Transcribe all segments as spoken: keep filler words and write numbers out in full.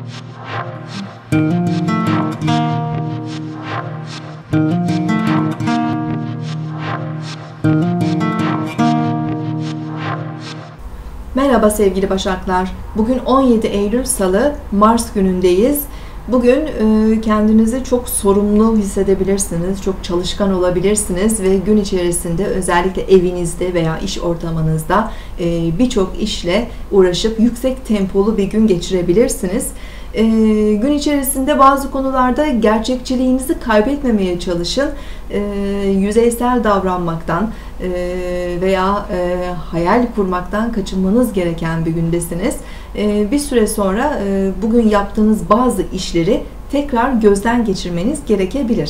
Merhaba sevgili Başaklar. Bugün on yedi Eylül Salı, Mars günündeyiz. Bugün kendinizi çok sorumlu hissedebilirsiniz, çok çalışkan olabilirsiniz ve gün içerisinde özellikle evinizde veya iş ortamınızda birçok işle uğraşıp yüksek tempolu bir gün geçirebilirsiniz. Ee, gün içerisinde bazı konularda gerçekçiliğinizi kaybetmemeye çalışın. Ee, yüzeysel davranmaktan e, veya e, hayal kurmaktan kaçınmanız gereken bir gündesiniz. Ee, bir süre sonra e, bugün yaptığınız bazı işleri tekrar gözden geçirmeniz gerekebilir.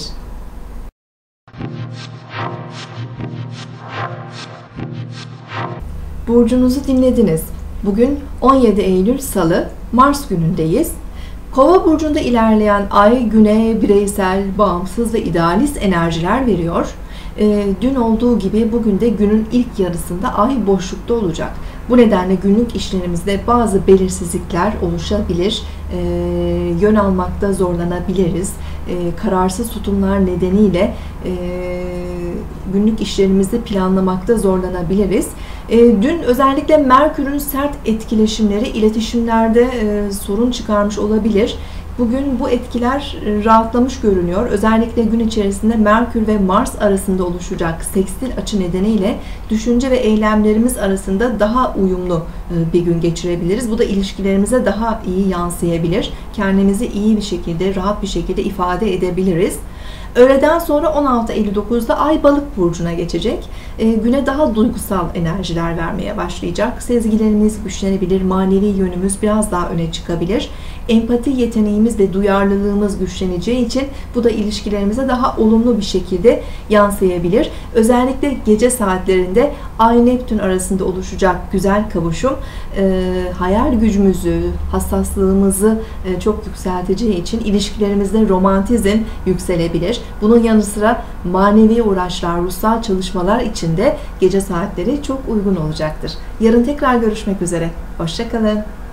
Burcunuzu dinlediniz. Bugün on yedi Eylül Salı, Mars günündeyiz. Kova burcunda ilerleyen ay güne bireysel, bağımsız ve idealist enerjiler veriyor. E, dün olduğu gibi bugün de günün ilk yarısında ay boşlukta olacak. Bu nedenle günlük işlerimizde bazı belirsizlikler oluşabilir, e, yön almakta zorlanabiliriz. E, kararsız tutumlar nedeniyle e, günlük işlerimizi planlamakta zorlanabiliriz. E, dün özellikle Merkür'ün sert etkileşimleri iletişimlerde e, sorun çıkarmış olabilir. Bugün bu etkiler rahatlamış görünüyor. Özellikle gün içerisinde Merkür ve Mars arasında oluşacak sekstil açı nedeniyle düşünce ve eylemlerimiz arasında daha uyumlu bir gün geçirebiliriz. Bu da ilişkilerimize daha iyi yansıyabilir. Kendimizi iyi bir şekilde, rahat bir şekilde ifade edebiliriz. Öğleden sonra on altı elli dokuzda Ay Balık burcuna geçecek. E, güne daha duygusal enerjiler vermeye başlayacak. Sezgilerimiz güçlenebilir, manevi yönümüz biraz daha öne çıkabilir. Empati yeteneğimiz ve duyarlılığımız güçleneceği için bu da ilişkilerimize daha olumlu bir şekilde yansıyabilir. Özellikle gece saatlerinde Ay Neptün arasında oluşacak güzel kavuşum e, hayal gücümüzü, hassaslığımızı e, çok yükselteceği için ilişkilerimizde romantizm yükselebilir. Bunun yanı sıra manevi uğraşlar, ruhsal çalışmalar için de gece saatleri çok uygun olacaktır. Yarın tekrar görüşmek üzere. Hoşça kalın.